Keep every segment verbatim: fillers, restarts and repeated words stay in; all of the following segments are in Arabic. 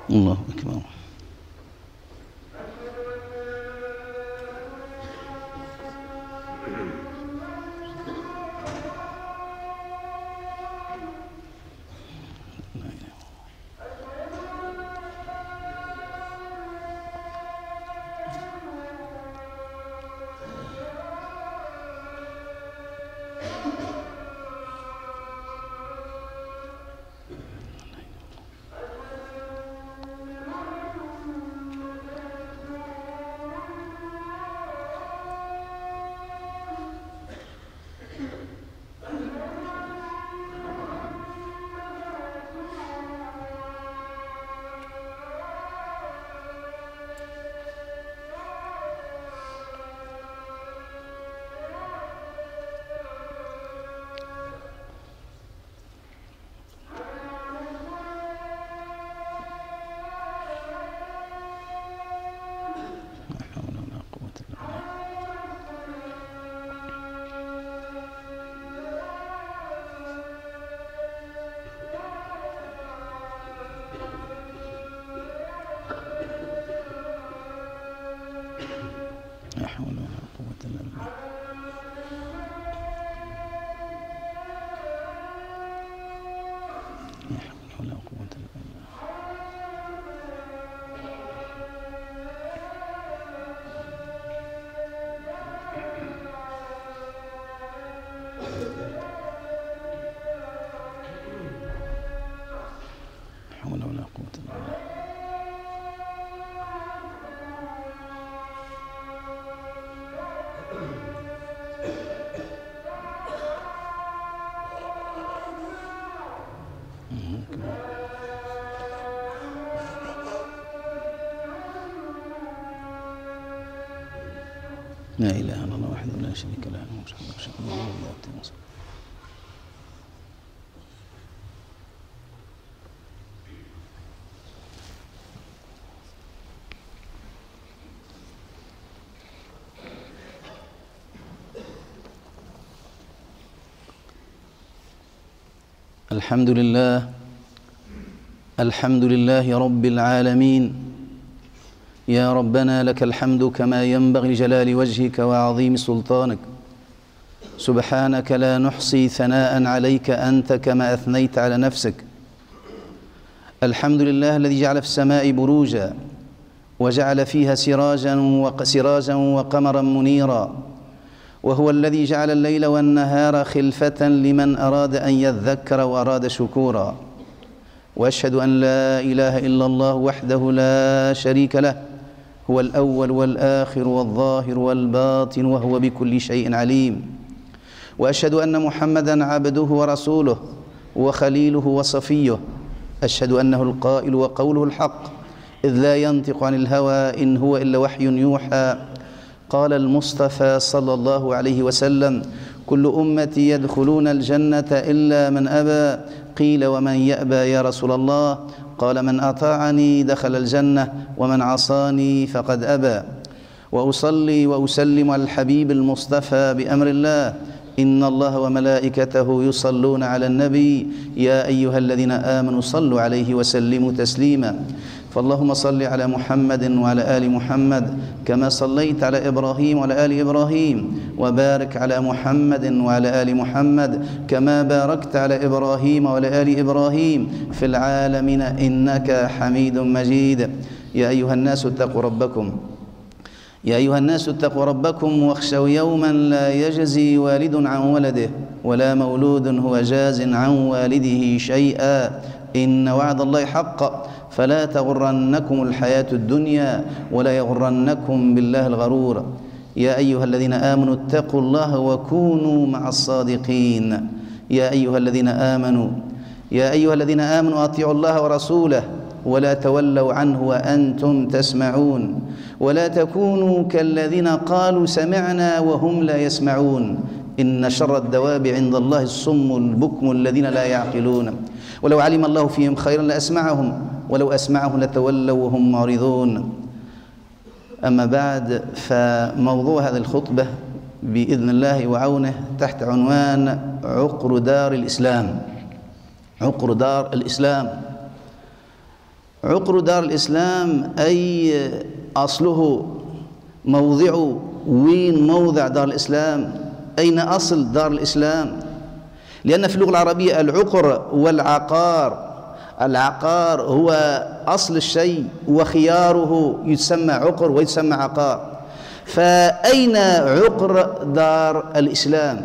الله أكبر. لا حول ولا قوة إلا بالله. لا حول ولا قوة إلا بالله. لا حول ولا قوة إلا بالله. لا إله إلا الله وحده لا شريك له له الملك وله الحمد وهو على كل شيء قدير. الحمد لله الحمد لله رب العالمين. يا ربنا لك الحمد كما ينبغي لجلال وجهك وعظيم سلطانك. سبحانك لا نحصي ثناء عليك أنت كما أثنيت على نفسك. الحمد لله الذي جعل في السماء بروجا وجعل فيها سراجا وسراجا وقمرا منيرا، وهو الذي جعل الليل والنهار خلفة لمن أراد أن يذكر وأراد شكورا. وأشهد أن لا إله إلا الله وحده لا شريك له، هو الأول والآخر والظاهر والباطن وهو بكل شيء عليم. وأشهد أن محمدًا عبده ورسوله وخليله وصفيه. أشهد أنه القائل وقوله الحق، إذ لا ينطق عن الهوى إن هو إلا وحي يوحى. قال المصطفى صلى الله عليه وسلم: كل أمتي يدخلون الجنة إلا من أبى. قيل: ومن يأبى يا رسول الله؟ قال: من أطاعني دخل الجنة ومن عصاني فقد أبى. وأصلي وأسلم على الحبيب المصطفى بأمر الله: إن الله وملائكته يصلون على النبي يا أيها الذين آمنوا صلوا عليه وسلموا تسليما. فاللهم صل على محمد وعلى آل محمد كما صليت على إبراهيم وعلى آل إبراهيم، وبارك على محمد وعلى آل محمد كما باركت على إبراهيم وعلى آل إبراهيم في العالمين إنك حميد مجيد. يا أيها الناس اتقوا ربكم يا أيها الناس اتقوا ربكم واخشوا يوما لا يجزي والد عن ولده ولا مولود هو جاز عن والده شيئا، إن وعد الله حق فلا تغرنكم الحياة الدنيا ولا يغرنكم بالله الغرور. يا أيها الذين آمنوا اتقوا الله وكونوا مع الصادقين. يا أيها الذين آمنوا يا أيها الذين آمنوا أطيعوا الله ورسوله ولا تولوا عنه وأنتم تسمعون، ولا تكونوا كالذين قالوا سمعنا وهم لا يسمعون، إن شر الدواب عند الله الصم البكم الذين لا يعقلون. ولو علم الله فيهم خيرا لأسمعهم ولو أسمعهم لتولوا وهم معرضون. أما بعد، فموضوع هذه الخطبة بإذن الله وعونه تحت عنوان عقر دار الإسلام. عقر دار الإسلام. عقر دار الإسلام أي أصله موضع، وين موضع دار الإسلام؟ أين أصل دار الإسلام؟ لأن في اللغة العربية العقر والعقار، العقار هو أصل الشيء وخياره يسمى عقر ويسمى عقار. فأين عقر دار الإسلام؟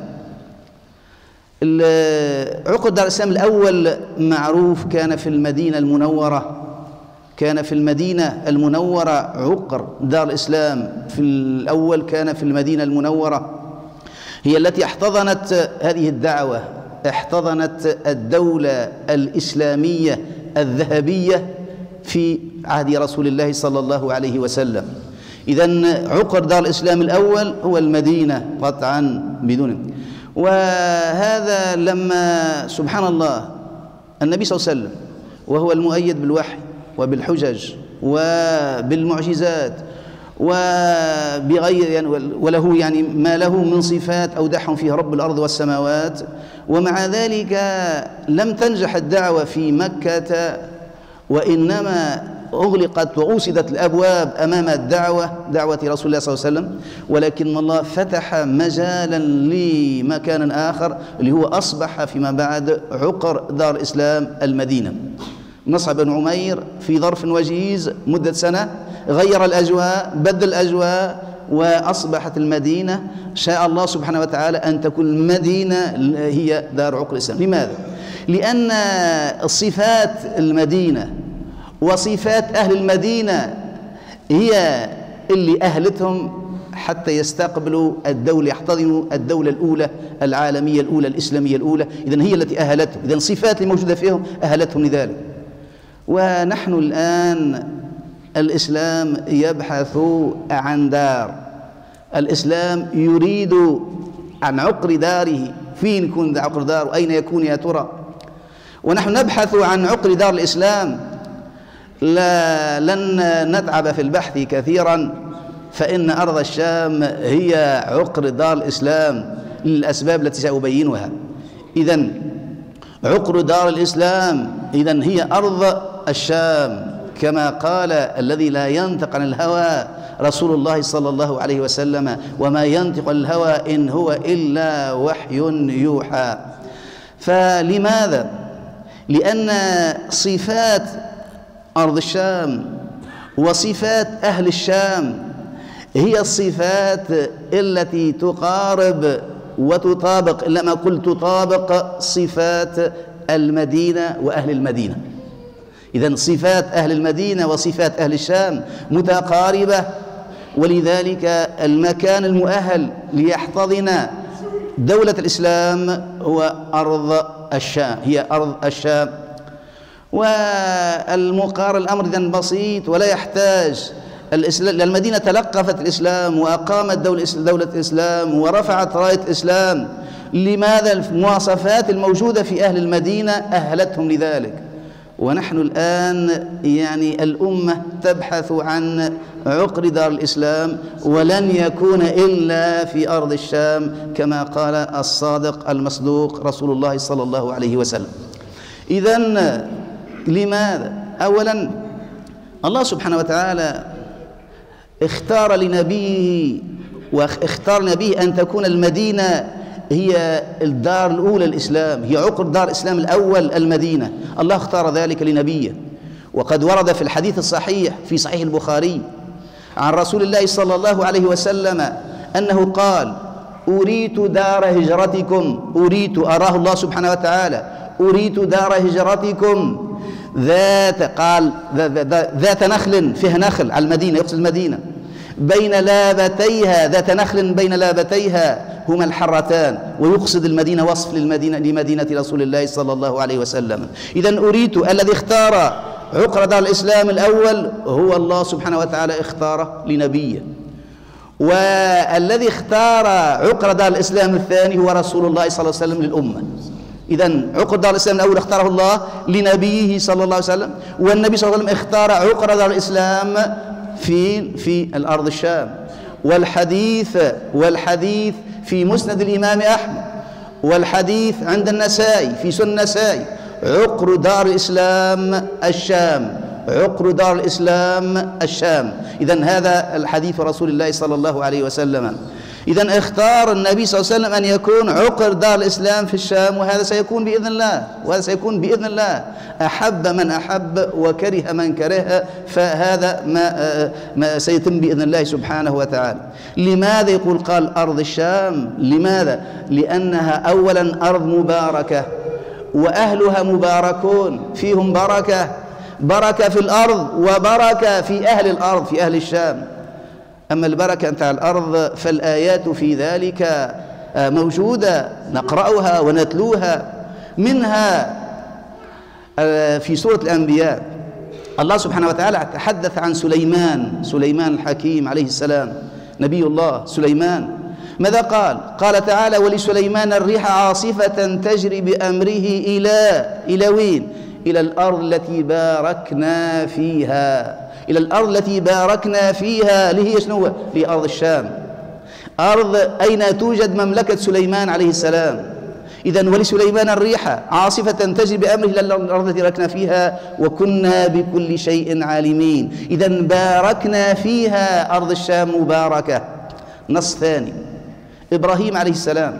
عقر دار الإسلام الأول معروف كان في المدينة المنورة، كان في المدينة المنورة عقر دار الإسلام في الأول كان في المدينة المنورة، هي التي احتضنت هذه الدعوة، احتضنت الدولة الإسلامية الذهبية في عهد رسول الله صلى الله عليه وسلم. إذن عقر دار الإسلام الأول هو المدينة قطعا بدون. وهذا لما سبحان الله النبي صلى الله عليه وسلم وهو المؤيد بالوحي وبالحجج وبالمعجزات وبغير يعني وله يعني ما له من صفات أودعهم فيها رب الأرض والسماوات، ومع ذلك لم تنجح الدعوة في مكة، وإنما أغلقت وأوسدت الأبواب أمام الدعوة دعوة رسول الله صلى الله عليه وسلم، ولكن الله فتح مجالا لمكان آخر اللي هو أصبح فيما بعد عقر دار الإسلام المدينة. مصعب بن عمير في ظرف وجيز مدة سنة غير الأجواء، بدل الأجواء، وأصبحت المدينة شاء الله سبحانه وتعالى أن تكون المدينة هي دار عقر الإسلام. لماذا؟ لأن صفات المدينة وصفات أهل المدينة هي اللي أهلتهم حتى يستقبلوا الدولة، يحتضنوا الدولة الأولى العالمية الأولى الإسلامية الأولى. إذن هي التي أهلتهم، إذن صفات الموجودة فيهم أهلتهم لذلك. ونحن الآن الإسلام يبحث عن دار، الإسلام يريد عن عقر داره. فين يكون عقر دار وأين يكون يا ترى؟ ونحن نبحث عن عقر دار الإسلام، لا لن نتعب في البحث كثيرا، فإن أرض الشام هي عقر دار الإسلام للأسباب التي سأبينها. إذن عقر دار الإسلام إذن هي أرض الشام، كما قال الذي لا ينطق عن الهوى رسول الله صلى الله عليه وسلم: وما ينطق عن الهوى إن هو إلا وحي يوحى. فلماذا؟ لأن صفات أرض الشام وصفات أهل الشام هي الصفات التي تقارب وتطابق، لما قلت تطابق، صفات المدينة وأهل المدينة. إذن صفات أهل المدينة وصفات أهل الشام متقاربة، ولذلك المكان المؤهل ليحتضن دولة الإسلام هو أرض الشام، هي أرض الشام. والمقارن الأمر إذن بسيط ولا يحتاج. المدينة تلقفت الإسلام وأقامت دولة الإسلام ورفعت راية الإسلام. لماذا؟ المواصفات الموجودة في أهل المدينة أهلتهم لذلك. ونحن الآن يعني الأمة تبحث عن عقر دار الإسلام، ولن يكون إلا في أرض الشام كما قال الصادق المصدوق رسول الله صلى الله عليه وسلم. إذن لماذا؟ أولا الله سبحانه وتعالى اختار لنبيه واختار نبيه أن تكون المدينة هي الدار الأولى الإسلام، هي عقر دار الإسلام الأول المدينة. الله اختار ذلك لنبيه، وقد ورد في الحديث الصحيح في صحيح البخاري عن رسول الله صلى الله عليه وسلم أنه قال: أريت دار هجرتكم، أريت أراه الله سبحانه وتعالى، أريت دار هجرتكم ذات قال ذات نخل، فيها نخل على المدينة، يقصد المدينة، بين لابتيها، ذات نخل بين لابتيها هما الحرتان، ويقصد المدينة وصف للمدينة لمدينة رسول الله صلى الله عليه وسلم. إذن أريت، الذي اختار عقر دار الإسلام الأول هو الله سبحانه وتعالى اختاره لنبيه، والذي اختار عقر دار الإسلام الثاني هو رسول الله صلى الله عليه وسلم للأمة. إذن عقر دار الإسلام الأول اختاره الله لنبيه صلى الله عليه وسلم، والنبي صلى الله عليه وسلم اختار عقر دار الإسلام في في الأرض الشام. والحديث والحديث في مسند الإمام أحمد، والحديث عند النسائي في سنن النسائي: عقر دار الإسلام الشام، عقر دار الإسلام الشام. إذن هذا الحديث رسول الله صلى الله عليه وسلم. إذن اختار النبي صلى الله عليه وسلم أن يكون عقر دار الإسلام في الشام، وهذا سيكون بإذن الله، وهذا سيكون بإذن الله. أحب من أحب وكره من كره، فهذا ما, ما سيتم بإذن الله سبحانه وتعالى. لماذا يقول قال أرض الشام؟ لماذا؟ لأنها أولا أرض مباركة، وأهلها مباركون، فيهم بركة، بركة في الأرض وبركة في أهل الأرض، في أهل الشام. أما البركة نتاع الأرض فالآيات في ذلك موجودة نقرأها ونتلوها. منها في سورة الأنبياء الله سبحانه وتعالى تحدث عن سليمان، سليمان الحكيم عليه السلام، نبي الله سليمان. ماذا قال؟ قال تعالى: ولسليمان الريح عاصفة تجري بأمره إلى إلى وين؟ إلى الأرض التي باركنا فيها، إلى الأرض التي باركنا فيها، اللي هي شنو؟ هي أرض الشام، أرض أين توجد مملكة سليمان عليه السلام. إذن ولسليمان الريح عاصفة تجري بأمره إلى الأرض التي باركنا فيها وكنا بكل شيء عالمين. إذن باركنا فيها، أرض الشام مباركة. نص ثاني: إبراهيم عليه السلام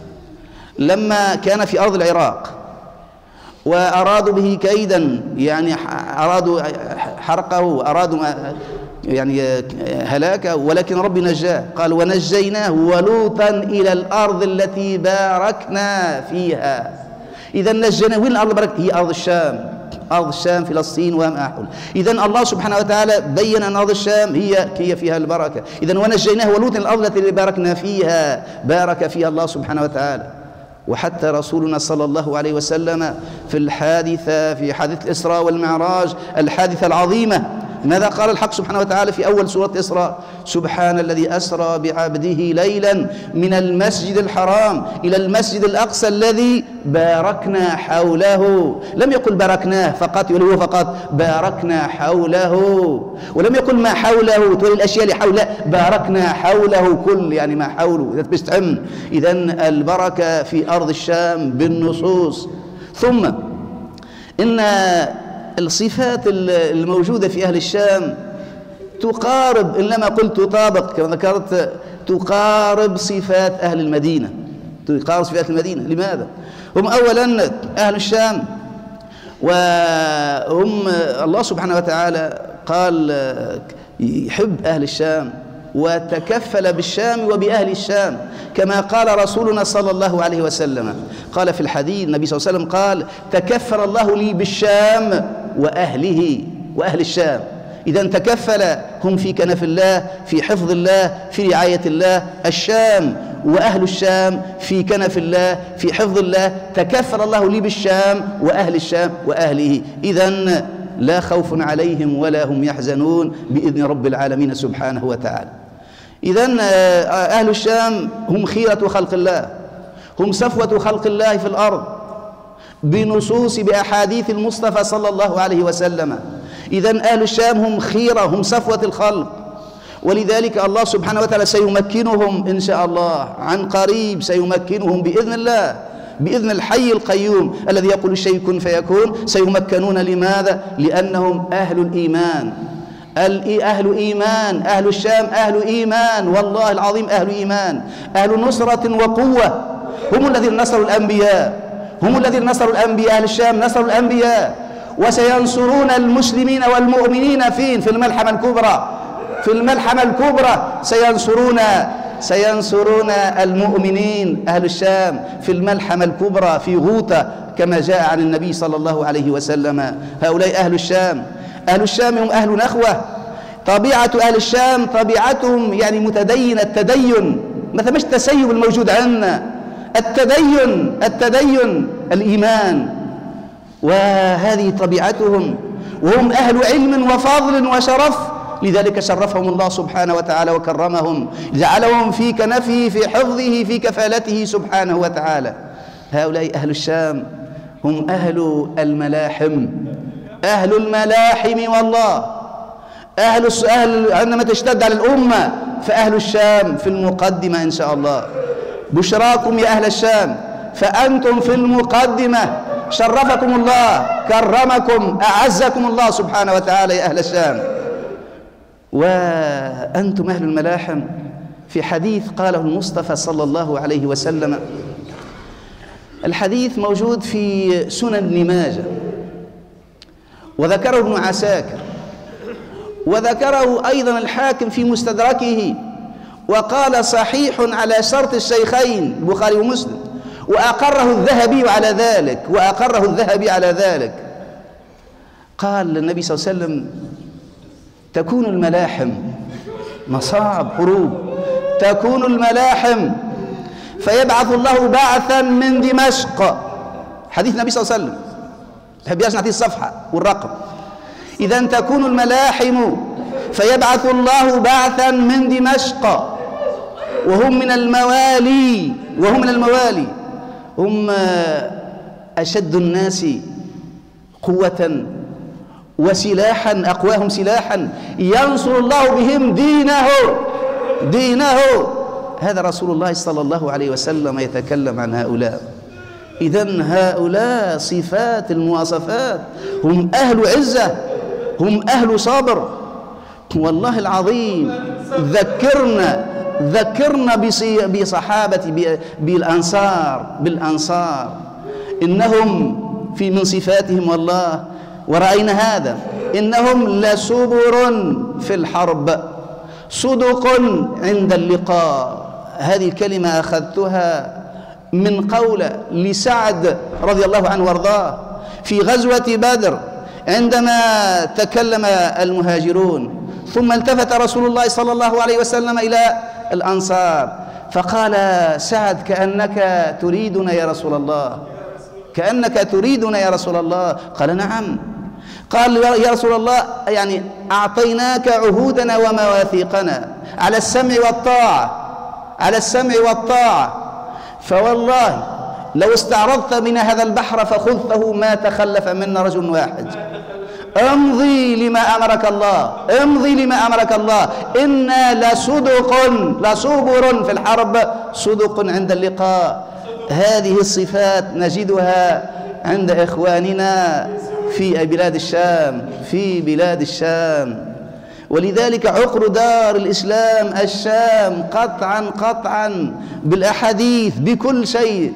لما كان في أرض العراق وأرادوا به كيدا، يعني أرادوا حرقه وأرادوا يعني هلاكه، ولكن ربي نجاه. قال: ونجيناه ولوطا إلى الأرض التي باركنا فيها. إذا نجيناه. وين الأرض بارك؟ هي أرض الشام، أرض الشام فلسطين وما حول. إذا الله سبحانه وتعالى بين أن أرض الشام هي هي فيها البركة. إذا ونجيناه ولوطا إلى الأرض التي باركنا فيها، بارك فيها الله سبحانه وتعالى. وحتى رسولنا صلى الله عليه وسلم في الحادثة، في حادثة الإسراء والمعراج، الحادثة العظيمة، ماذا قال الحق سبحانه وتعالى في أول سورة الإسراء؟ سبحان الذي أسرى بعبده ليلا من المسجد الحرام إلى المسجد الأقصى الذي باركنا حوله. لم يقل باركناه فقط ولو فقط، باركنا حوله، ولم يقل ما حوله تولي الأشياء اللي حوله، باركنا حوله كل، يعني ما حوله إذا بستعم. إذن البركة في أرض الشام بالنصوص. ثم إن الصفات الموجودة في أهل الشام تقارب، إن لما قلت تطابق كما ذكرت، تقارب صفات أهل المدينة، تقارب صفات المدينة. لماذا؟ هم أولا أهل الشام، وهم الله سبحانه وتعالى قال يحب أهل الشام وتكفل بالشام وبأهل الشام، كما قال رسولنا صلى الله عليه وسلم. قال في الحديث النبي صلى الله عليه وسلم قال: تكفل الله لي بالشام وأهله، وأهل الشام. إذا تكفل، هم في كنف الله، في حفظ الله، في رعاية الله. الشام وأهل الشام في كنف الله، في حفظ الله. تكفل الله لي بالشام وأهل الشام وأهله. إذن لا خوف عليهم ولا هم يحزنون بإذن رب العالمين سبحانه وتعالى. إذن أهل الشام هم خيرة خلق الله، هم صفوة خلق الله في الأرض بنصوص بأحاديث المصطفى صلى الله عليه وسلم. إذن أهل الشام هم خيرة، هم صفوة الخلق، ولذلك الله سبحانه وتعالى سيمكنهم إن شاء الله عن قريب، سيمكنهم بإذن الله، بإذن الحي القيوم الذي يقول الشيء كن فيكون. سيمكنون. لماذا؟ لأنهم أهل الإيمان، أهل إيمان. أهل الشام أهل إيمان، والله العظيم أهل إيمان، أهل نصرة وقوة. هم الذين نصروا الأنبياء، هم الذين نصروا الأنبياء. أهل الشام نصروا الأنبياء، وسينصرون المسلمين والمؤمنين فين؟ في الملحمة الكبرى، في الملحمة الكبرى سينصرون سينصرون المؤمنين أهل الشام في الملحمة الكبرى في غوطة، كما جاء عن النبي صلى الله عليه وسلم. هؤلاء أهل الشام. أهل الشام هم أهل نخوة. طبيعة أهل الشام طبيعتهم يعني متدين، التدين، مثلا مش التسيب الموجود عندنا، التدين، التدين الإيمان، وهذه طبيعتهم. وهم أهل علم وفضل وشرف، لذلك شرفهم الله سبحانه وتعالى وكرمهم، جعلهم في كنفه، في حفظه، في كفالته سبحانه وتعالى. هؤلاء أهل الشام هم أهل الملاحم، أهل الملاحم. والله أهل, أهل عندما تشتد على الأمة فأهل الشام في المقدمة إن شاء الله. بشراكم يا أهل الشام، فأنتم في المقدمة، شرفكم الله، كرمكم، أعزكم الله سبحانه وتعالى يا أهل الشام. وأنتم أهل الملاحم. في حديث قاله المصطفى صلى الله عليه وسلم، الحديث موجود في سنن ابن ماجه، وذكره ابن عساكر، وذكره أيضا الحاكم في مستدركه، وقال صحيح على شرط الشيخين البخاري ومسلم، وأقره الذهبي على ذلك وأقره الذهبي على ذلك. قال النبي صلى الله عليه وسلم: تكون الملاحم، مصاعب، حروب، تكون الملاحم فيبعث الله بعثا من دمشق. حديث النبي صلى الله عليه وسلم، تحب نعطيه الصفحة والرقم. إذا تكون الملاحم فيبعث الله بعثا من دمشق، وهم من الموالي وهم من الموالي هم أشد الناس قوة وسلاحا، أقواهم سلاحا، ينصر الله بهم دينه دينه هذا رسول الله صلى الله عليه وسلم يتكلم عن هؤلاء. إذن هؤلاء صفات المواصفات، هم أهل عزة، هم أهل صبر. والله العظيم ذكرنا ذكرنا بصحابة بالأنصار بالأنصار إنهم في من صفاتهم والله، ورأينا هذا، إنهم لصبر في الحرب، صدق عند اللقاء. هذه الكلمة أخذتها من قول لسعد رضي الله عنه وارضاه في غزوة بدر، عندما تكلم المهاجرون ثم التفت رسول الله صلى الله عليه وسلم إلى الأنصار فقال: سعد كأنك تريدنا يا رسول الله، كأنك تريدنا يا رسول الله. قال: نعم. قال: يا رسول الله، يعني أعطيناك عهودنا ومواثيقنا على السمع والطاعة، على السمع والطاعة، فوالله لو استعرضت من هذا البحر فخذته ما تخلف منا رجل واحد. امضي لما أمرك الله، امضي لما أمرك الله، إنا لصدق لصبر في الحرب، صدق عند اللقاء. هذه الصفات نجدها عند إخواننا في بلاد الشام في بلاد الشام ولذلك عقر دار الإسلام الشام قطعا قطعا بالأحاديث بكل شيء.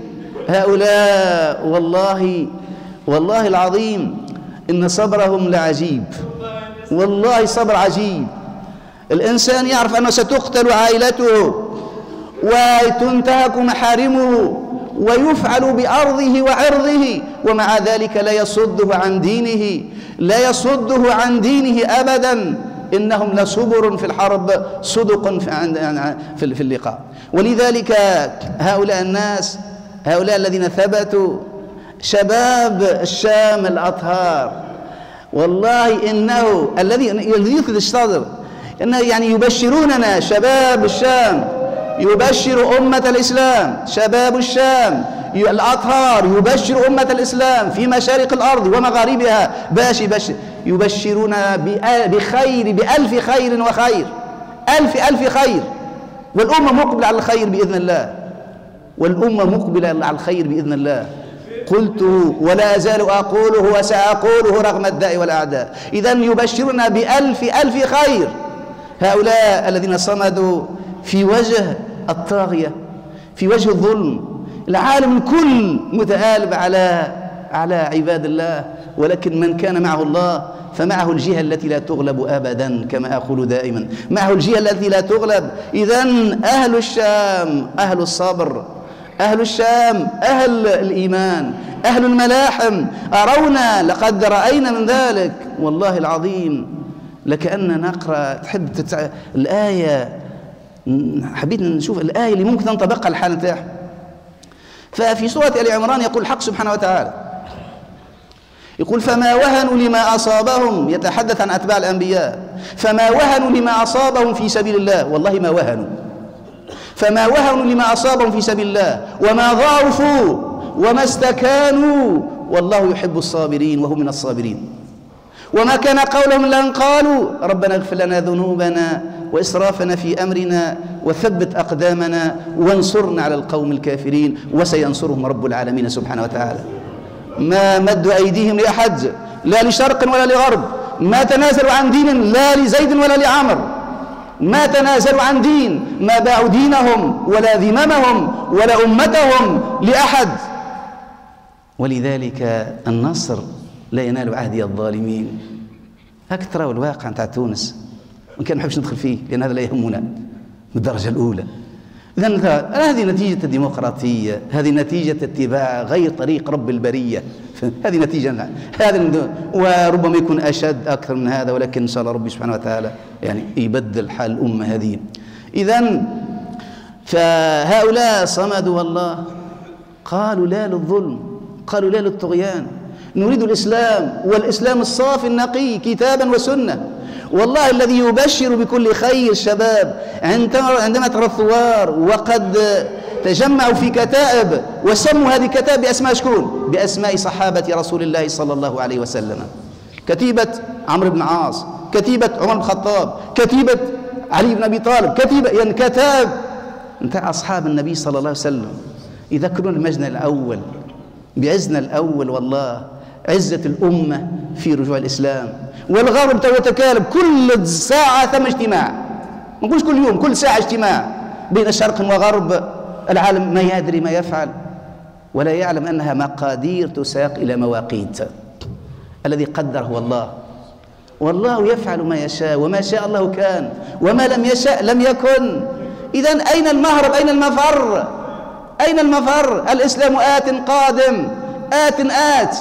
هؤلاء والله والله العظيم إن صبرهم لعجيب، والله صبر عجيب. الإنسان يعرف أنه ستقتل عائلته وتنتهك محارمه ويفعل بأرضه وعرضه، ومع ذلك لا يصده عن دينه، لا يصده عن دينه أبدا. إنهم لصبر في الحرب، صدق في اللقاء. ولذلك هؤلاء الناس، هؤلاء الذين ثبتوا، شباب الشام الأطهار، والله إنه الذي يثبت الصدر، إنه يعني يبشروننا. شباب الشام يبشر أمة الإسلام، شباب الشام الأطهار يبشر أمة الإسلام في مشارق الأرض ومغاربها، باش يبشر يبشرون بخير، بألف خير وخير، ألف ألف خير، والأمة مقبلة على الخير بإذن الله، والأمة مقبلة على الخير بإذن الله. قلته ولا أزال أقوله وسأقوله رغم الداء والأعداء. إذن يبشرنا بألف ألف خير هؤلاء الذين صمدوا في وجه الطاغية، في وجه الظلم. العالم الكل متآلب على على عباد الله، ولكن من كان معه الله فمعه الجهة التي لا تغلب أبدا، كما أقول دائما، معه الجهة التي لا تغلب. إذن أهل الشام أهل الصبر، أهل الشام أهل الإيمان، أهل الملاحم. أرونا لقد رأينا من ذلك والله العظيم. لكأننا نقرأ، تحب تتع... الآية، حبيت نشوف الآية اللي ممكن تنطبقها الحال نتاعها. ففي سورة آل عمران يقول الحق سبحانه وتعالى، يقول: فما وهنوا لما أصابهم، يتحدث عن أتباع الأنبياء، فما وهنوا لما أصابهم في سبيل الله، والله ما وهنوا، فما وهنوا لما أصابهم في سبيل الله، وما ضعفوا وما استكانوا، والله يحب الصابرين وهم من الصابرين. وما كان قولهم لأن قالوا ربنا اغفر لنا ذنوبنا وإسرافنا في أمرنا وثبت أقدامنا وانصرنا على القوم الكافرين، وسينصرهم رب العالمين سبحانه وتعالى. ما مدوا أيديهم لأحد لا لشرق ولا لغرب، ما تنازلوا عن دين لا لزيد ولا لعمر، ما تنازلوا عن دين، ما باعوا دينهم ولا ذممهم ولا أمتهم لأحد. ولذلك النصر لا ينال عهدي الظالمين. أكثر والواقع نتاع تونس وإن كان ما نحبش ندخل فيه لأن هذا لا يهمنا بالدرجة الأولى. إذن هذه نتيجة الديمقراطية، هذه نتيجة اتباع غير طريق رب البرية، هذه نتيجة هذا، وربما يكون أشد أكثر من هذا، ولكن إن شاء الله ربي سبحانه وتعالى يعني يبدل حال الأمة هذه. إذن فهؤلاء صمدوا والله، قالوا لا للظلم، قالوا لا للطغيان، نريد الإسلام والإسلام الصافي النقي كتابا وسنة. والله الذي يبشر بكل خير الشباب عندما ترى الثوار وقد تجمعوا في كتائب وسموا هذه الكتائب بأسماء شكون؟ بأسماء صحابة رسول الله صلى الله عليه وسلم. كتيبة عمرو بن عاص، كتيبة عمر بن الخطاب، كتيبة علي بن أبي طالب، كتيبة يعني كتاب نتاع أصحاب النبي صلى الله عليه وسلم يذكرون المجنى الأول بعزنا الأول، والله عزة الأمة في رجوع الإسلام. والغرب تو يتكالب كل ساعة ثم اجتماع، ما نقولش كل يوم، كل ساعة اجتماع بين شرق وغرب. العالم ما يدري ما يفعل ولا يعلم أنها مقادير تساق إلى مواقيت. الذي قدر هو الله، والله يفعل ما يشاء، وما شاء الله كان وما لم يشاء لم يكن. إذن أين المهرب؟ أين المفر؟ أين المفر؟ الإسلام آت قادم، آت آت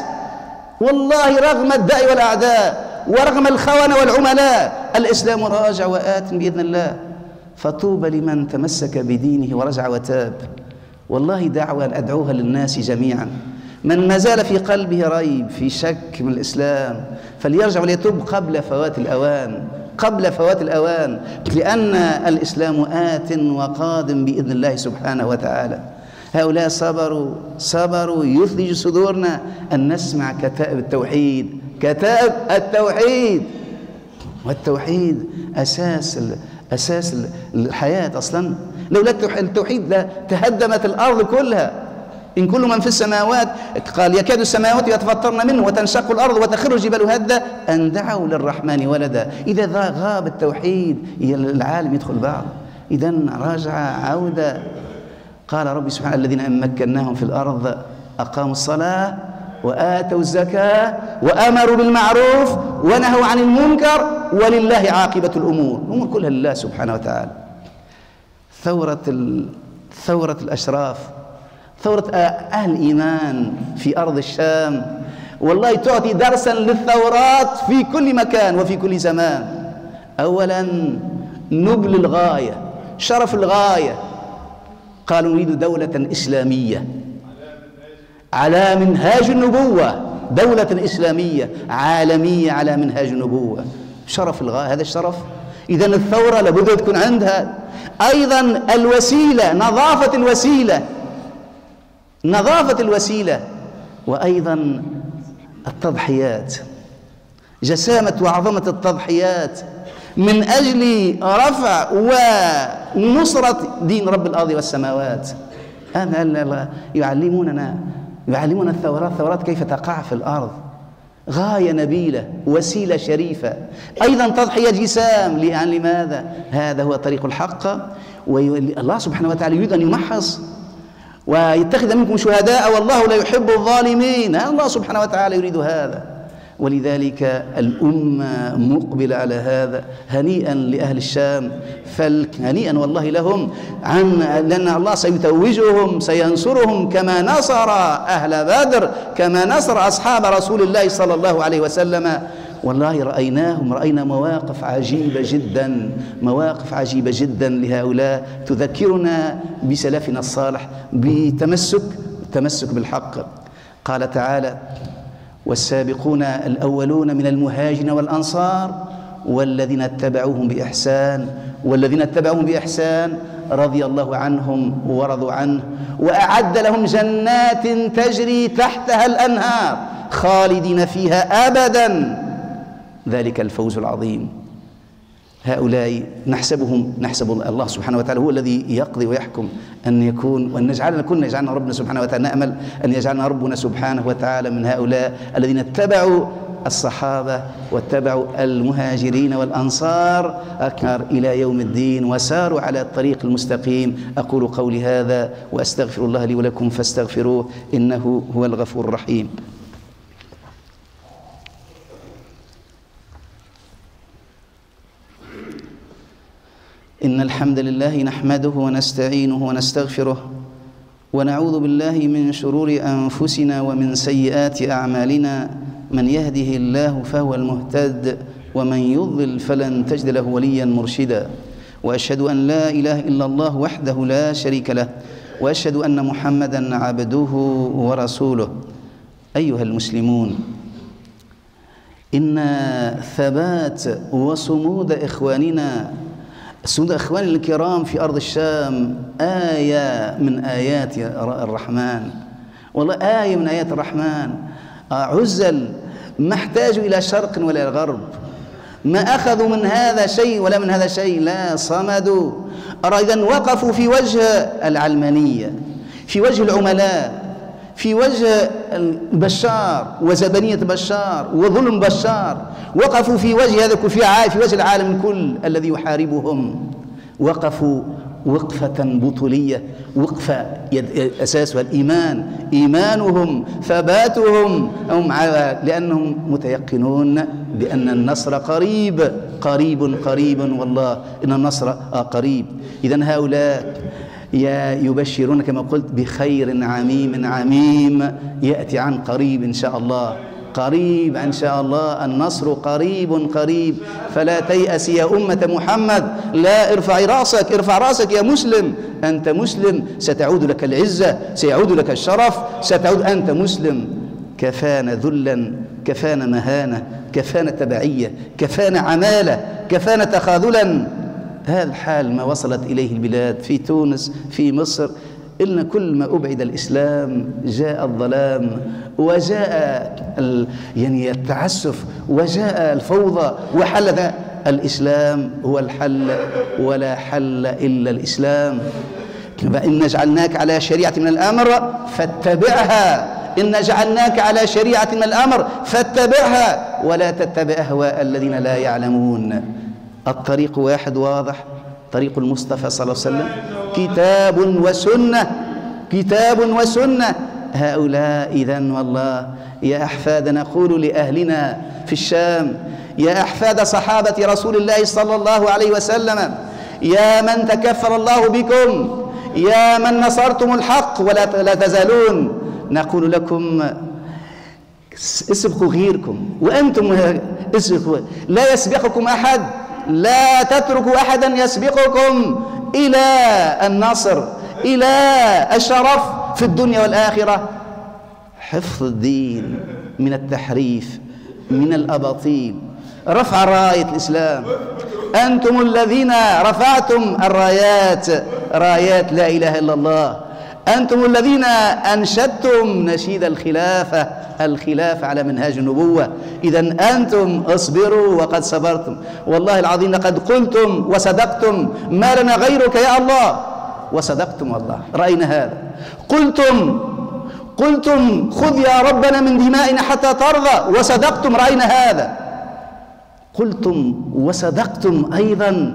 والله رغم الداء والأعداء ورغم الخونة والعملاء الإسلام راجع وآت بإذن الله. فطوبى لمن تمسك بدينه ورجع وتاب. والله دعوة أدعوها للناس جميعا، من ما زال في قلبه ريب في شك من الإسلام فليرجع وليتوب قبل فوات الأوان، قبل فوات الأوان، لأن الإسلام آت وقادم بإذن الله سبحانه وتعالى. هؤلاء صبروا صبروا يثلج صدورنا أن نسمع كتائب التوحيد، كتائب التوحيد. والتوحيد أساس أساس الحياة أصلا. لولا التوحيد لتهدمت الأرض كلها. إن كل من في السماوات قال يكاد السماوات يتفطرن منه وتنشق الأرض وتخر الجبال هدا أن دعوا للرحمن ولدا. إذا غاب التوحيد العالم يدخل بعض. إذن رجع عودة. قال ربي سبحانه الذين مكناهم في الأرض أقاموا الصلاة وآتوا الزكاة وأمروا بالمعروف ونهوا عن المنكر ولله عاقبة الأمور. الأمور كلها لله سبحانه وتعالى. ثورة ال... ثورة الأشراف، ثورة أهل الإيمان في أرض الشام، والله تعطي درسا للثورات في كل مكان وفي كل زمان. أولا نبل الغاية، شرف الغاية. قالوا نريد دولة إسلامية على منهاج النبوة، دولة إسلامية عالمية على منهاج النبوة. شرف الغاية، هذا الشرف. إذن الثورة لابد تكون عندها أيضا الوسيلة، نظافة الوسيلة، نظافة الوسيلة، وأيضا التضحيات، جسامة وعظمة التضحيات من أجل رفع ونصرة دين رب الأرض والسماوات. أنا يعلموننا يعلمون الثورات الثورات كيف تقع في الأرض. غاية نبيلة، وسيلة شريفة، أيضا تضحية جسام. لماذا؟ هذا هو طريق الحق. والله سبحانه وتعالى يريد أن يمحص ويتخذ منكم شهداء والله لا يحب الظالمين. الله سبحانه وتعالى يريد هذا. ولذلك الأمة مقبلة على هذا. هنيئا لأهل الشام، فهنيئا والله لهم، عن لأن الله سيتوجهم سينصرهم كما نصر أهل بدر، كما نصر أصحاب رسول الله صلى الله عليه وسلم. والله رأيناهم، رأينا مواقف عجيبة جدا، مواقف عجيبة جدا لهؤلاء تذكرنا بسلفنا الصالح بتمسك التمسك بالحق. قال تعالى: والسابقون الأولون من المهاجرين والأنصار والذين اتبعوهم بإحسان والذين اتبعوهم بإحسان رضي الله عنهم ورضوا عنه وأعد لهم جنات تجري تحتها الأنهار خالدين فيها أبدا ذلك الفوز العظيم. هؤلاء نحسبهم نحسب الله سبحانه وتعالى هو الذي يقضي ويحكم أن يكون وأن نجعلنا كنا يجعلنا ربنا سبحانه وتعالى، نأمل أن يجعلنا ربنا سبحانه وتعالى من هؤلاء الذين اتبعوا الصحابة واتبعوا المهاجرين والأنصار أكثر إلى يوم الدين وساروا على الطريق المستقيم. أقول قولي هذا وأستغفر الله لي ولكم فاستغفروه إنه هو الغفور الرحيم. إن الحمد لله نحمده ونستعينه ونستغفره ونعوذ بالله من شرور أنفسنا ومن سيئات أعمالنا، من يهده الله فهو المهتد ومن يضلل فلن تجد له وليا مرشدا، وأشهد أن لا إله إلا الله وحده لا شريك له، وأشهد أن محمدا عبده ورسوله. أيها المسلمون، إن ثبات وصمود إخواننا صمود إخواننا الكرام في أرض الشام آية من آيات الرحمن، والله آية من آيات الرحمن. عزل ما احتاجوا إلى شرق ولا غرب، ما أخذوا من هذا شيء ولا من هذا شيء، لا، صمدوا. إذن وقفوا في وجه العلمانية، في وجه العملاء، في وجه بشار وزبنية بشار وظلم بشار، وقفوا في وجه هذا في في وجه العالم الكل الذي يحاربهم. وقفوا وقفة بطولية، وقفة أساسها الإيمان، إيمانهم ثباتهم، لأنهم متيقنون بأن النصر قريب قريب قريب، والله إن النصر قريب. إذن هؤلاء يبشرون كما قلت بخير عميم عميم يأتي عن قريب إن شاء الله، قريب إن شاء الله، النصر قريب قريب. فلا تيأس يا أمة محمد، لا، ارفع رأسك، ارفع رأسك يا مسلم، أنت مسلم، ستعود لك العزة، سيعود لك الشرف، ستعود، أنت مسلم. كفانا ذلا، كفانا مهانة، كفانا تبعية، كفانا عمالة، كفانا تخاذلا. هذا الحال ما وصلت إليه البلاد في تونس، في مصر. إن كل ما أبعد الإسلام جاء الظلام، وجاء يعني التعسف، وجاء الفوضى، وحل ذا. الإسلام هو الحل، ولا حل إلا الإسلام. إن جعلناك على شريعة من الأمر فاتبعها، إن جعلناك على شريعة من الأمر فاتبعها ولا تتبع أهواء الذين لا يعلمون. الطريق واحد واضح، طريق المصطفى صلى الله عليه وسلم، كتاب وسنة، كتاب وسنة. هؤلاء إذن والله يا أحفاد، نقول لأهلنا في الشام، يا أحفاد صحابة رسول الله صلى الله عليه وسلم، يا من تكفل الله بكم، يا من نصرتم الحق ولا لا تزالون، نقول لكم اسبقوا غيركم، وأنتم اسبقوا، لا يسبقكم أحد، لا تتركوا أحدا يسبقكم إلى النصر، إلى الشرف في الدنيا والآخرة. حفظ الدين من التحريف، من الأباطيل، رفع راية الإسلام. أنتم الذين رفعتم الرايات، رايات لا إله إلا الله. أنتم الذين أنشدتم نشيد الخلافة، الخلافة على منهاج النبوة. إذن أنتم اصبروا وقد صبرتم، والله العظيم لقد قلتم وصدقتم، ما لنا غيرك يا الله، وصدقتم والله، رأينا هذا. قلتم قلتم خذ يا ربنا من دمائنا حتى ترضى، وصدقتم، رأينا هذا. قلتم وصدقتم أيضا،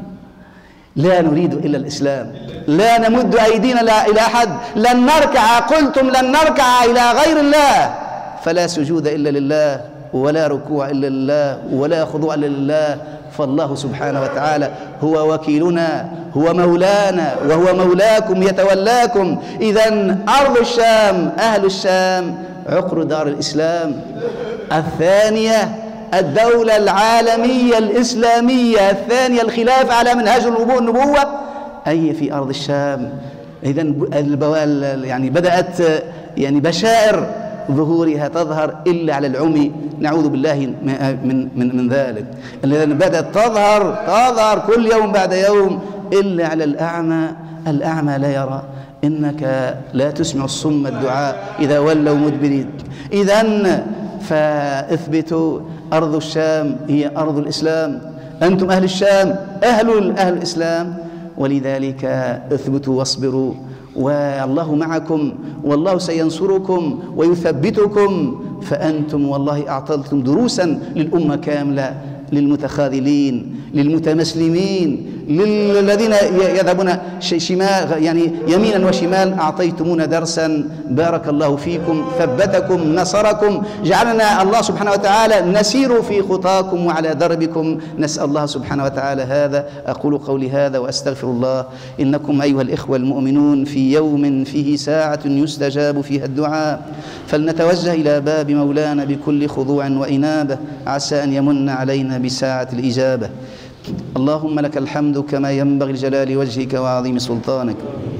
لا نريد إلا الإسلام، لا نمد أيدينا لا إلى أحد، لن نركع، قلتم لن نركع إلى غير الله، فلا سجود إلا لله، ولا ركوع إلا لله، ولا خضوع إلا لله. فالله سبحانه وتعالى هو وكيلنا، هو مولانا، وهو مولاكم يتولاكم. إذن أرض الشام، أهل الشام عقر دار الإسلام. الثانية الدولة العالمية الإسلامية، الثانية الخلافة على منهاج النبوة، أي في أرض الشام. إذن يعني بدأت يعني بشائر ظهورها تظهر إلا على العمي، نعوذ بالله من من من ذلك. الذين بدأت تظهر تظهر كل يوم بعد يوم إلا على الأعمى. الأعمى لا يرى، إنك لا تسمع الصم الدعاء إذا ولوا مدبرين. إذن فاثبتوا، أرض الشام هي أرض الإسلام، أنتم أهل الشام أهل أهل الإسلام، ولذلك اثبتوا واصبروا والله معكم والله سينصركم ويثبتكم. فأنتم والله أعطيتم دروسا للأمة كاملة، للمتخاذلين، للمتمسلمين، للذين يذهبون شمال يعني يمينا وشمال، أعطيتمونا درسا. بارك الله فيكم، ثبتكم، نصركم، جعلنا الله سبحانه وتعالى نسير في خطاكم وعلى دربكم. نسأل الله سبحانه وتعالى هذا. أقول قولي هذا وأستغفر الله. إنكم أيها الإخوة المؤمنون في يوم فيه ساعة يستجاب فيها الدعاء، فلنتوجه إلى باب مولانا بكل خضوع وإنابة، عسى أن يمن علينا بساعة الإجابة. اللهم لك الحمد كما ينبغي لجلال وجهك وعظيم سلطانك.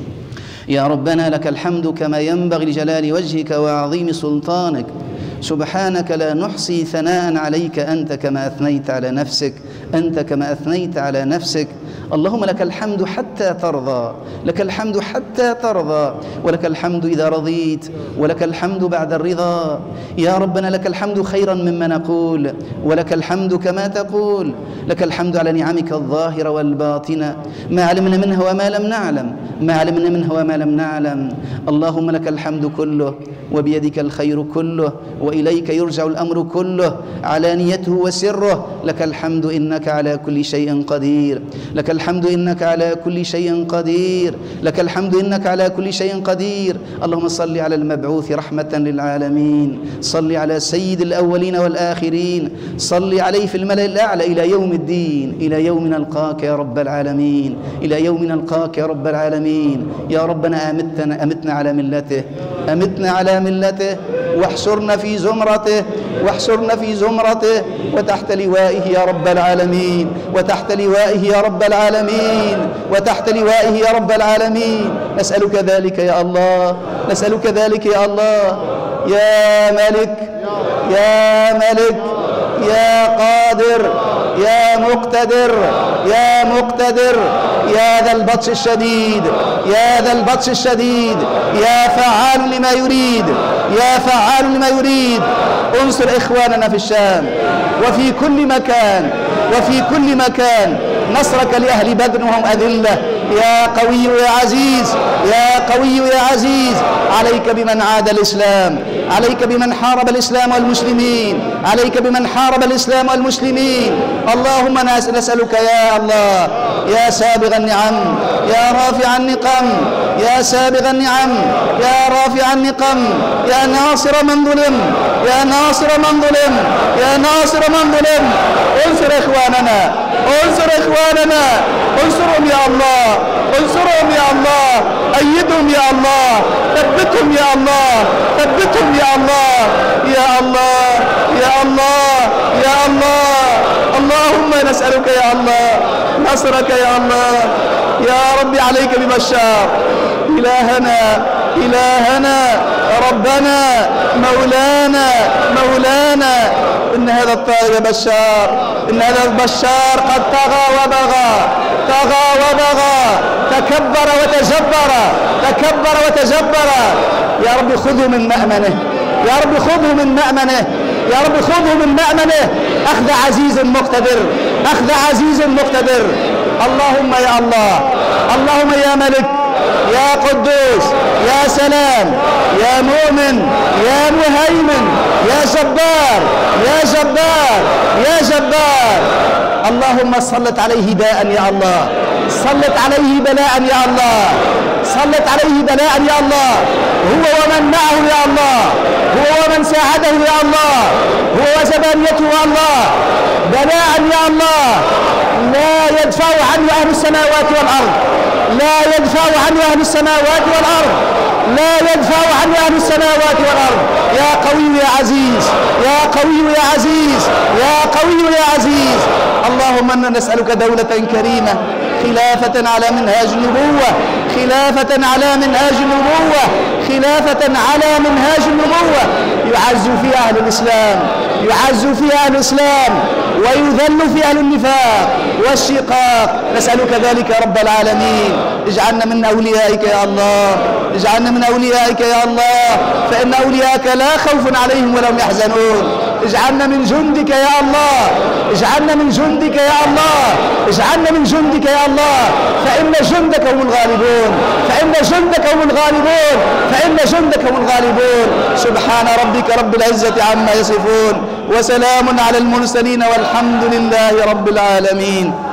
يا ربنا لك الحمد كما ينبغي لجلال وجهك وعظيم سلطانك. سبحانك لا نحصي ثناء عليك، أنت كما أثنيت على نفسك، أنت كما أثنيت على نفسك. اللهم لك الحمد حتى ترضى، لك الحمد حتى ترضى، ولك الحمد إذا رضيت، ولك الحمد بعد الرضا. يا ربنا لك الحمد خيرا مما نقول، ولك الحمد كما تقول. لك الحمد على نعمك الظاهرة والباطنة، ما علمنا منها وما لم نعلم، ما علمنا منها وما لم نعلم. اللهم لك الحمد كله، وبيدك الخير كله، وإليك يرجع الأمر كله، علانيته وسره. لك الحمد إنك على كل شيء قدير، لك الحمد إنك على كل شيء قدير، لك الحمد إنك على كل شيء قدير. اللهم صل على المبعوث رحمة للعالمين، صل على سيد الأولين والآخرين، صل عليه في الملأ الأعلى إلى يوم الدين، إلى يوم نلقاك يا رب العالمين، إلى يوم نلقاك يا رب العالمين. يا ربنا أمتنا أمتنا على ملته، أمتنا على ملته، واحشرنا في زمرته، واحشرنا في زمرته وتحت لوائه يا رب العالمين، وتحت لوائه يا رب العالمين، وتحت لوائه يا رب العالمين. نسألك ذلك يا الله، نسألك ذلك يا الله. يا ملك، يا ملك، يا قادر، يا مقتدر، يا مقتدر، يا ذا البطش الشديد، يا ذا البطش الشديد، يا فعال لما يريد، يا فعال لما يريد. انصر إخواننا في الشام وفي كل مكان، وفي كل مكان. نصرك لأهل بدر وهم أذلة. يا قوي يا عزيز، يا قوي يا عزيز. عليك بمن عاد الإسلام، عليك بمن حارب الإسلام والمسلمين، عليك بمن حارب الإسلام والمسلمين. اللهم نسألك يا الله، يا سابغ النعم، يا رافع النقم، يا سابغ النعم، يا رافع النقم، يا ناصر من ظلم، يا ناصر من ظلم، يا ناصر من ظلم. انصر إخواننا، انصر إخواننا، انصرهم يا الله، انصرهم يا الله، أيدهم يا الله، ثبتهم يا الله، ثبتهم يا الله، يا الله، يا الله، يا الله. اللهم نسألك يا الله نصرك يا الله. يا رب عليك ببشار، إلهنا، إلهنا، ربنا، مولانا، مولانا. إن هذا الطائر بشار، إن هذا البشار قد طغى وبغى، طغى وبغى، تكبر وتجبر، تكبر وتجبر. يا رب خذه من مأمنه، يا رب خذه من مأمنه، يا رب خذه من مأمنه. أخذ عزيز مقتدر، أخذ عزيز مقتدر. اللهم يا الله، اللهم يا ملك، يا قدوس، يا سلام، يا مؤمن، يا مهيمن، يا جبار، يا جبار، يا جبار. اللهم سلط عليه داء يا الله، سلط عليه بلاء يا الله، سلط عليه بلاء يا الله. هو ومن معه يا الله، هو ومن ساعده يا الله، هو وزبانيته يا الله. بلاء يا الله لا يدفع عنه أهل السماوات والأرض، لا يدفع عنه أهل السماوات والأرض، لا يدفع عنه أهل السماوات والأرض. يا قوي يا عزيز، يا قوي يا عزيز، يا قوي يا عزيز. اللهم إنا نسألك دولة كريمة، خلافة على منهاج النبوة، خلافة على منهاج النبوة، خلافة على منهاج النبوة. يعز فيها أهل الإسلام، يعز فيها أهل الإسلام، ويذل فيها أهل النفاق والشقاق. نسألك ذلك يا رب العالمين. اجعلنا من أوليائك يا الله، اجعلنا من أوليائك يا الله، فإن أوليائك لا خوف عليهم ولا هم يحزنون. اجعلنا من جندك يا الله، اجعلنا من جندك يا الله، اجعلنا من جندك يا الله، فإن جندك هم الغالبون، فإن جندك هم الغالبون، فإن جندك هم الغالبون. سبحان ربك رب العزة عما يصفون، وسلام على المرسلين، والحمد لله رب العالمين.